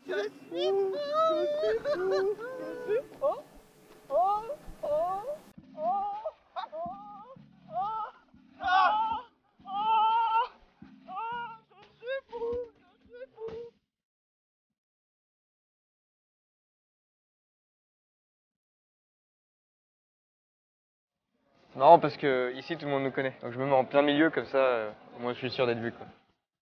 C'est marrant parce que ici tout le monde nous connaît. Donc je me mets en plein milieu comme ça, au moins je suis sûr d'être vu quoi.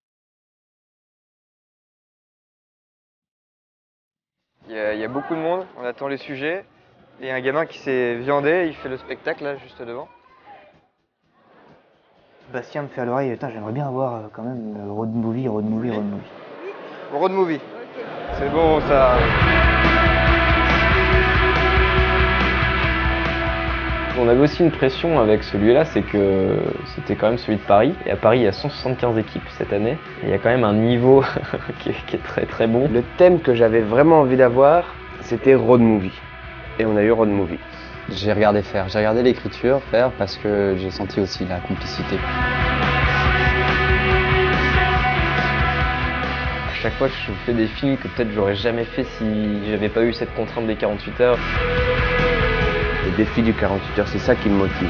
Il y a beaucoup de monde, on attend les sujets. Et il y a un gamin qui s'est viandé, il fait le spectacle là juste devant. Bastien me fait à l'oreille, j'aimerais bien avoir quand même road movie. Road movie. C'est bon ça. On avait aussi une pression avec celui-là, c'est que c'était quand même celui de Paris. Et à Paris, il y a 175 équipes cette année. Et il y a quand même un niveau qui est très très bon. Le thème que j'avais vraiment envie d'avoir, c'était road movie. Et on a eu road movie. J'ai regardé faire, j'ai regardé l'écriture faire parce que j'ai senti aussi la complicité. À chaque fois que je fais des films que peut-être j'aurais jamais fait si j'avais pas eu cette contrainte des 48 heures. Le défi du 48 heures, c'est ça qui me motive.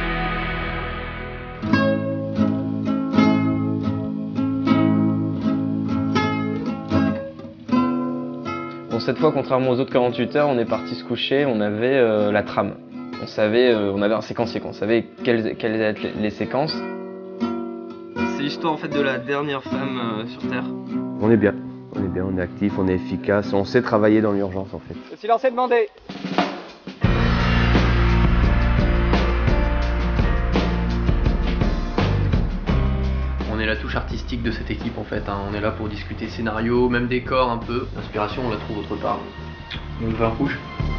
Bon, cette fois, contrairement aux autres 48 heures, on est parti se coucher, on avait la trame. On savait, on avait un séquencier, on savait quelles allaient être les séquences. C'est l'histoire en fait de la dernière femme sur Terre. On est bien, on est actif, on est efficace, on sait travailler dans l'urgence en fait. Le silence est demandé. On est la touche artistique de cette équipe en fait, hein. On est là pour discuter scénario, même décor un peu. L'inspiration on la trouve autre part. Donc vin rouge.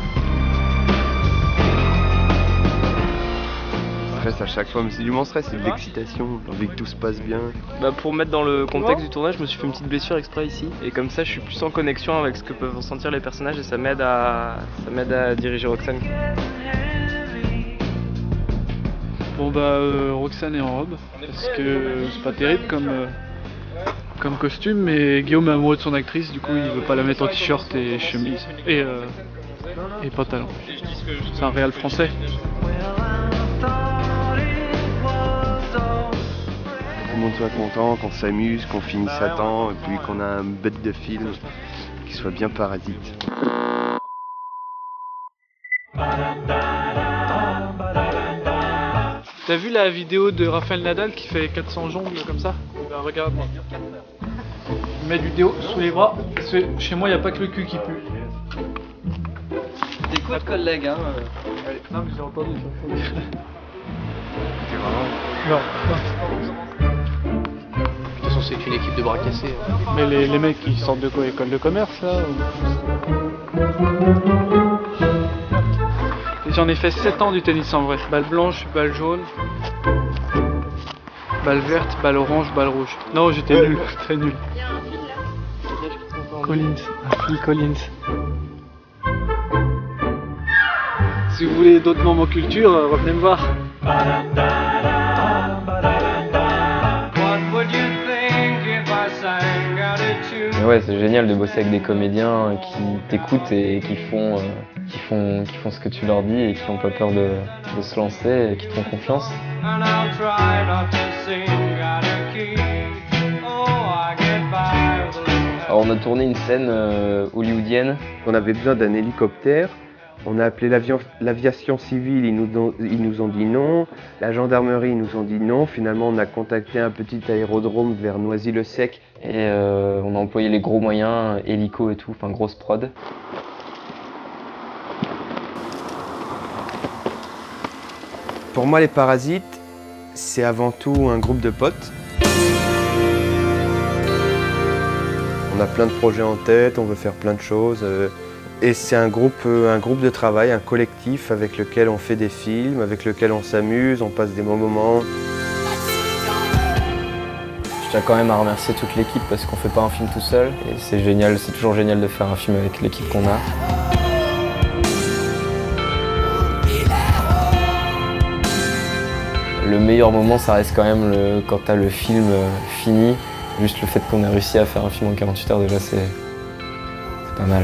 Stress à chaque fois, mais c'est du mon stress, c'est de l'excitation, j'ai envie que tout se passe bien. Pour mettre dans le contexte du tournage, je me suis fait une petite blessure exprès ici. Et comme ça, je suis plus en connexion avec ce que peuvent ressentir les personnages et ça m'aide à diriger Roxane. Roxane est en robe, parce que c'est pas terrible comme costume, mais Guillaume est amoureux de son actrice, du coup il veut pas la mettre en t-shirt et chemise et pantalon. C'est un réal français. Que tout le monde soit content, qu'on s'amuse, qu'on finisse à temps, et puis qu'on a un bête de film qui soit bien parasite. T'as vu la vidéo de Rafael Nadal qui fait 400 jongles comme ça? Regarde-moi. Il met du déo sous les bras. Chez moi, il n'y a pas que le cul qui pue. Des coups de collègues, hein. Non, mais j'ai entendu ça. C'est vraiment... Non. De toute façon c'est qu'une équipe de bras cassés. Hein. Mais les mecs qui sortent de quoi? École de commerce, là J'en ai fait 7 ans du tennis en vrai. Balle blanche, balle jaune, balle verte, balle orange, balle rouge. Non, j'étais nul, très nul. Collins, Phil Collins. Si vous voulez d'autres moments culture, revenez me voir. Mais ouais, c'est génial de bosser avec des comédiens qui t'écoutent et qui font ce que tu leur dis et qui n'ont pas peur de se lancer et qui te font confiance. Alors on a tourné une scène hollywoodienne. On avait besoin d'un hélicoptère. On a appelé l'aviation civile, ils nous ont dit non. La gendarmerie, ils nous ont dit non. Finalement, on a contacté un petit aérodrome vers Noisy-le-Sec. Et on a employé les gros moyens, hélico et tout, enfin grosse prod. Pour moi, les Parasites, c'est avant tout un groupe de potes. On a plein de projets en tête, on veut faire plein de choses. Et c'est un groupe de travail, un collectif avec lequel on fait des films, avec lequel on s'amuse, on passe des bons moments. Je tiens quand même à remercier toute l'équipe parce qu'on fait pas un film tout seul. Et c'est génial, c'est toujours génial de faire un film avec l'équipe qu'on a. Le meilleur moment, ça reste quand même quand t'as le film fini. Juste le fait qu'on ait réussi à faire un film en 48 heures, déjà, Pas mal.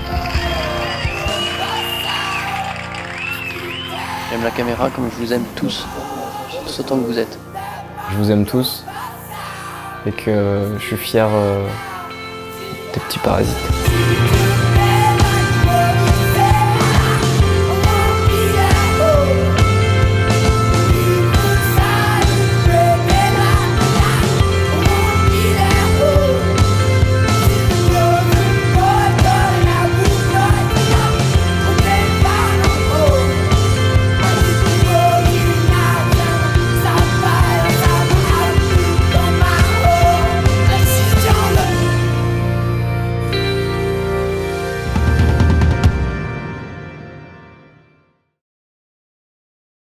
J'aime la caméra comme je vous aime tous autant que vous êtes. Je vous aime tous et que je suis fier des petits parasites.